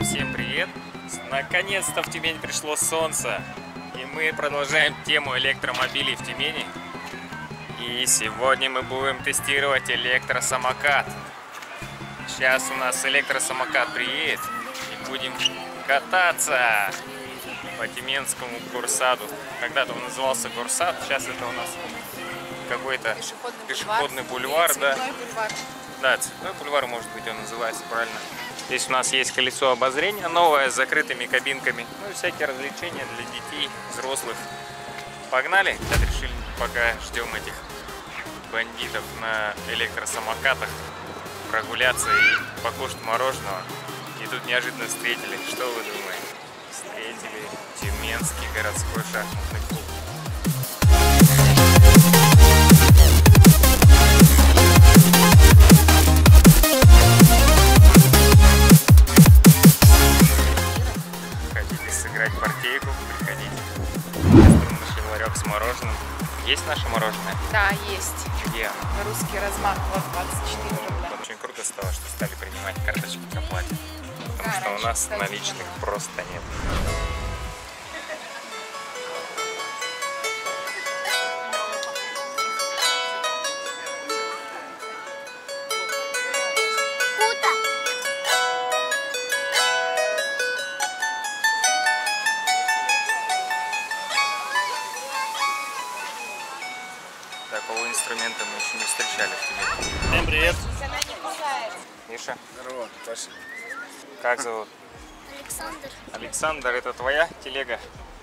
Ребята, всем привет! Наконец-то в Тюмень пришло солнце, и мы продолжаем тему электромобилей в Тюмени. И сегодня мы будем тестировать электросамокат. Сейчас у нас электросамокат приедет, и будем кататься по Тюменскому Курсаду. Когда-то он назывался Курсад, сейчас это у нас какой-то пешеходный бульвар, да? Бульвар. Да, цветной бульвар, может быть, он называется правильно. Здесь у нас есть колесо обозрения новое с закрытыми кабинками. Ну и всякие развлечения для детей, взрослых. Погнали! Сейчас решили, пока ждем этих бандитов на электросамокатах, прогуляться и покушать мороженого. И тут неожиданно встретили. Что вы думаете? Встретили Тюменский городской шахматный клуб. Сыграть партийку, приходите. Нашли ларек с мороженым. Есть наше мороженое? Да, есть. Где оно? Русский размах, вот 24 рубля. Очень круто стало, что стали принимать карточки к оплате. Потому что у нас наличных просто нет. Такого инструмента мы еще не встречали в Тюмени. Всем привет. Миша, Здорово, Паша. как зовут? Александр. Александр, это твоя телега?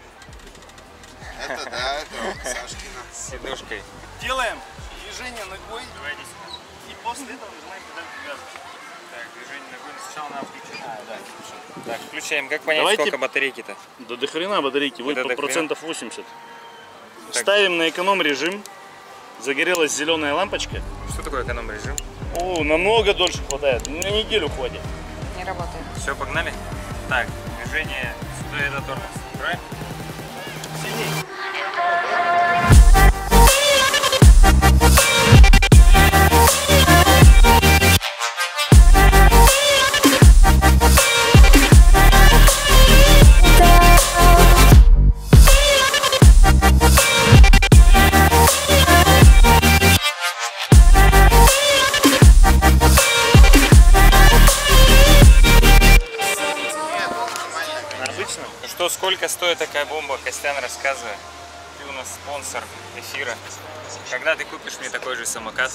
Это да, это Сашкина. С сидушкой. Делаем движение ногой Давайте. и после этого нажимаем педаль газа. Так, движение ногой сначала надо включить. Так, включаем. Как понять, Давайте- сколько батарейки-то? Да до хрена батарейки, вот Да до процентов 80. Так. Ставим на эконом режим. Загорелась зеленая лампочка. Что такое эконом-режим? О, намного дольше хватает. На неделю хватит. Не работает. Все, погнали? Так, движение сюда это тормоз. Правильно? Сильней. Обычно. Ну что, сколько стоит такая бомба? Костян, рассказывай. Ты у нас спонсор эфира. Когда ты купишь мне такой же самокат?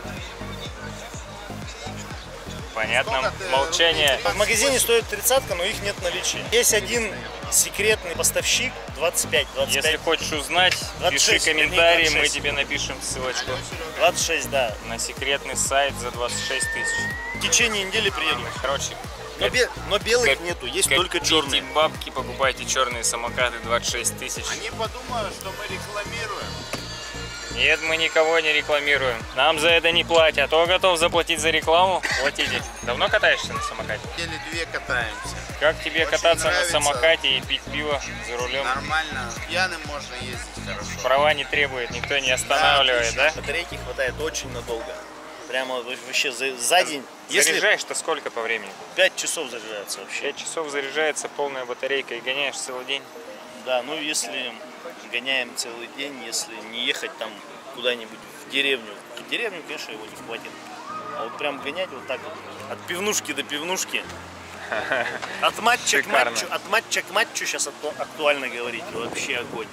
Понятно. Молчание. В магазине стоит 30-ка, но их нет в наличии. Есть один секретный поставщик, 25. Если хочешь узнать, 26, пиши комментарий, мы 26. тебе напишем ссылочку 26, да. на секретный сайт за 26 тысяч. В течение недели приеду. Короче, Но белых как- нету, есть как только черные. пейте бабки, покупайте черные самокаты 26 тысяч. Они подумают, что мы рекламируем. Нет, мы никого не рекламируем. Нам за это не платят. Кто готов заплатить за рекламу? Платите. Давно катаешься на самокате? Недели две катаемся. Как тебе Очень кататься нравится. на самокате и пить пиво за рулем? Нормально. Пьяным можно ездить хорошо. Права не требует, никто не останавливает, да? Батарейки хватает очень надолго. Прямо вообще за день. Если Заряжаешь-то сколько по времени? 5 часов заряжается вообще. 5 часов заряжается полная батарейка и гоняешь целый день. Да, ну если гоняем целый день, если не ехать там куда-нибудь в деревню. В деревню, конечно, его не хватит. А вот прям гонять вот так вот, от пивнушки до пивнушки. От матча к матчу сейчас актуально говорить. Вообще огонь.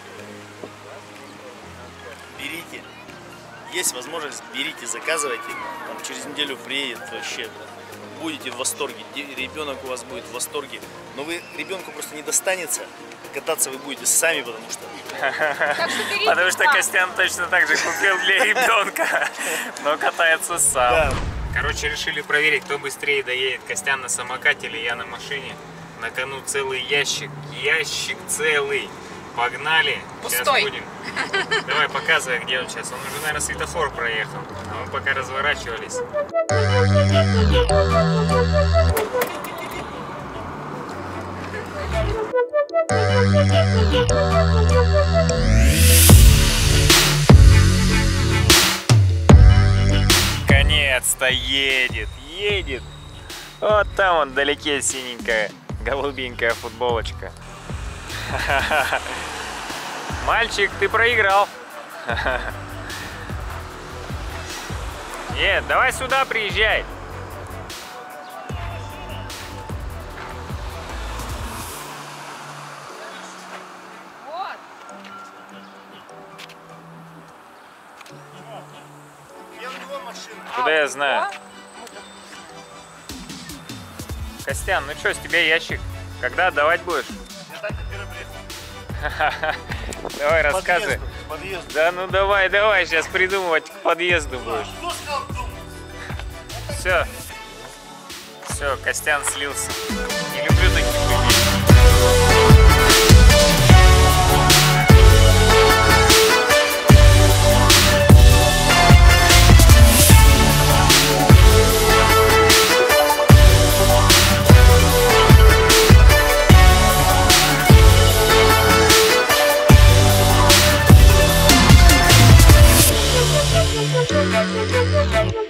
Берите. Есть возможность, берите, заказывайте. Там через неделю приедет вообще. Будете в восторге. Ребенок у вас будет в восторге. Но вы ребенку просто не достанется. Кататься вы будете сами, потому что... Так что берите Потому что сам. Костян точно так же купил для ребенка, но катается сам. Да. Короче, решили проверить, кто быстрее доедет, Костян на самокате или я на машине. На кону целый ящик. Ящик целый. Погнали. Сейчас Пустой. будем. Давай, показывай, где он сейчас. Он уже, наверное, светофор проехал. А мы пока разворачивались. Наконец-то едет. Вот там вон вдалеке синенькая, голубенькая футболочка. Мальчик, ты проиграл. Нет, давай сюда приезжай. Вот. Куда я знаю? О, Костян, ну что, с тебя ящик? Когда отдавать будешь? Я так и приехал. Давай, рассказывай. Подъезд. Да ну давай, сейчас придумывать к подъезду будешь. Кто сказал думать? Все, Костян слился. Не люблю таких людей. Thank you.